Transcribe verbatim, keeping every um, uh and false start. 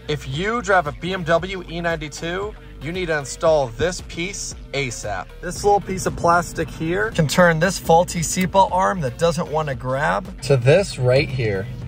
If you drive a B M W E ninety-two, you need to install this piece ASAP. This little piece of plastic here can turn this faulty seatbelt arm that doesn't want to grab to this right here.